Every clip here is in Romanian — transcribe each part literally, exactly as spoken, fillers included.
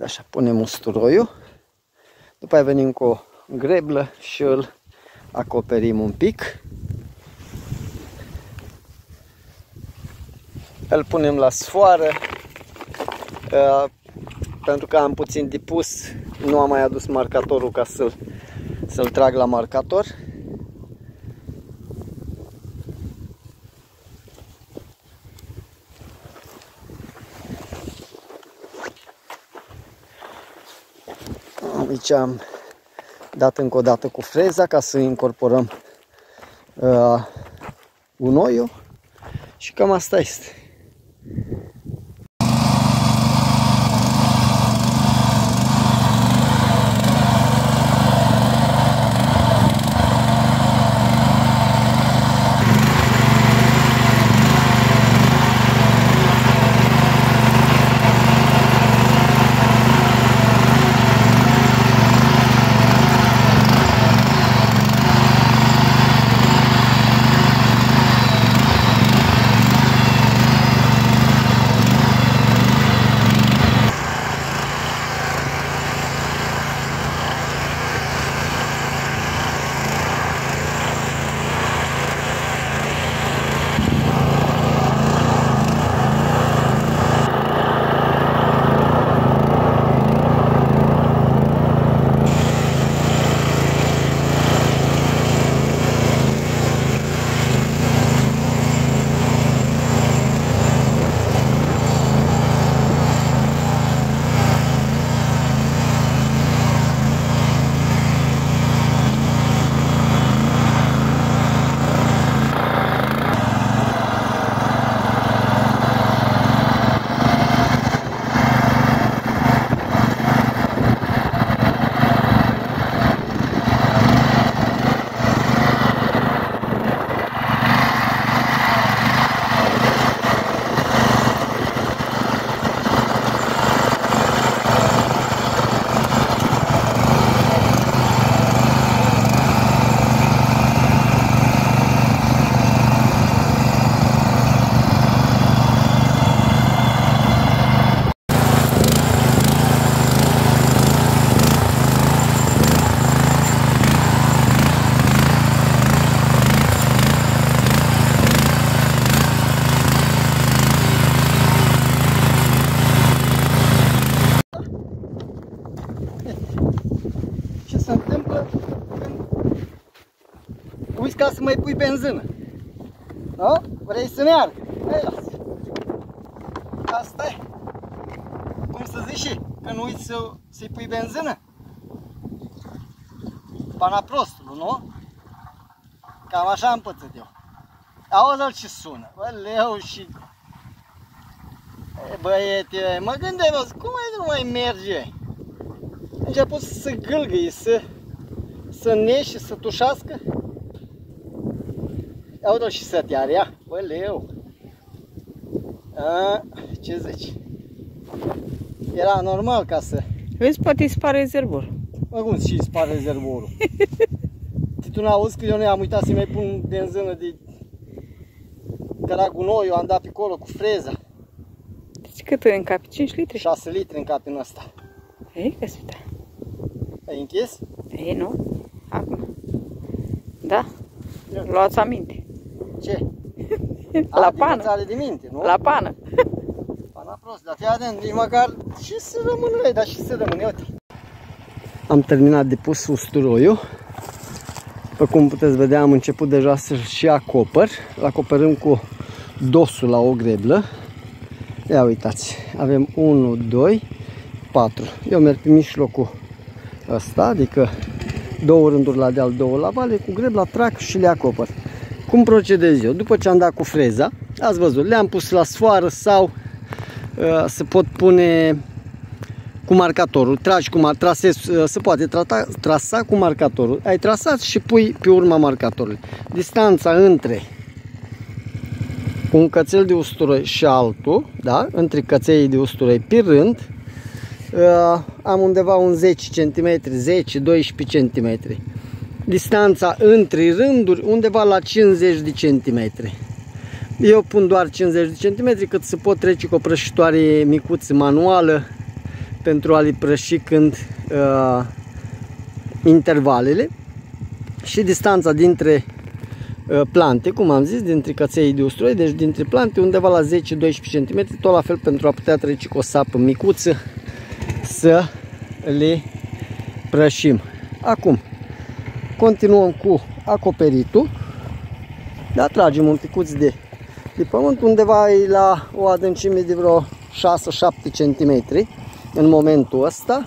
vede așa, punem usturoiul, după aia venim cu o greblă și îl acoperim un pic. Îl punem la sfoară, uh, pentru că am puțin dipus, nu am mai adus marcatorul ca să-l să-l trag la marcator. Aici am dat încă o dată cu freza ca să incorporăm uh, gunoiul și cam asta este. Uiți ca să mai pui benzină. Nu? Vrei să meargă? Hai, lasă. Asta e. Cum să zici și? Că nu uiți să, să-i pui benzină? Pana prostului, nu? Cam așa am pățit eu. Auzi-l ce sună. Bă, leu și... E, băiete, mă gândeam, cum ai nu mai merge? A început să gâlgâie, să... să neșe, să tușească. Auzi-l și sătear, ia. Bă, leu. A, ce zici? Era normal ca să... Vezi, poate îi spare rezervorul. Mă, cum și îi spare rezervorul? Tu n-auzi că eu nu am uitat să-i mai pun benzină de... Că la gunoi, eu am dat pe acolo cu freza. Deci cât încapi? cinci litri? șase litri încapi în ăsta. Ei, că se Ai închis? Ei, nu. Acum. Da. Luați aminte. Ce? La A, pană. de minte, nu? La pană. Pana prost, dar fii atent, nici măcar și să rămână, dar și să rămână, uite. Am terminat de pus usturoiul. După cum puteți vedea, am început deja să și acopăr. Îl acoperăm cu dosul la o greblă. Ia uitați, avem unu, doi, patru. Eu merg pe mijlocul ăsta, adică două rânduri la deal, două la vale, cu grebla trag și le acopăr. Cum procedez eu? După ce am dat cu freza, ați văzut, le-am pus la sfoară sau uh, se pot pune cu marcatorul. Tragi cu mar trasezi, uh, se poate trata, trasa cu marcatorul. Ai trasat și pui pe urma marcatorului. Distanța între un cățel de usturoi și altul, da? Între căței de usturoi pe rând, uh, am undeva un zece centimetri, zece doisprezece centimetri. Distanța între rânduri undeva la cincizeci de centimetri. Eu pun doar cincizeci de centimetri, cât se pot trece cu o prășitoare micuță manuală pentru a-l prăși când uh, intervalele și distanța dintre uh, plante, cum am zis, dintre căței de usturoi, deci dintre plante undeva la zece doisprezece centimetri, tot la fel pentru a putea trece cu o sapă micuță să le prășim. Acum continuăm cu acoperitul, da, tragem un picuț de, de pământ, undeva la o adâncime de vreo șase șapte centimetri în momentul ăsta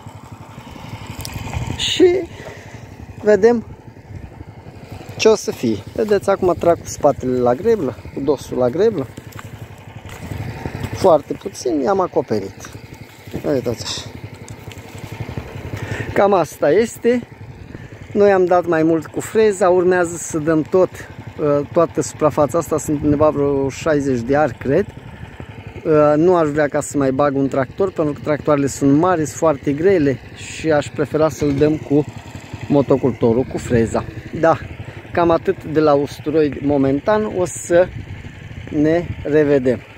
și vedem ce o să fie. Vedeți, acum trag cu spatele la greblă, cu dosul la greblă, foarte puțin, i-am acoperit. Uitați așa. Cam asta este. Noi am dat mai mult cu freza, urmează să dăm tot, toată suprafața asta, sunt undeva vreo șaizeci de ari, cred. Nu aș vrea ca să mai bag un tractor, pentru că tractoarele sunt mari, sunt foarte grele și aș prefera să-l dăm cu motocultorul, cu freza. Da, cam atât de la usturoi momentan, o să ne revedem.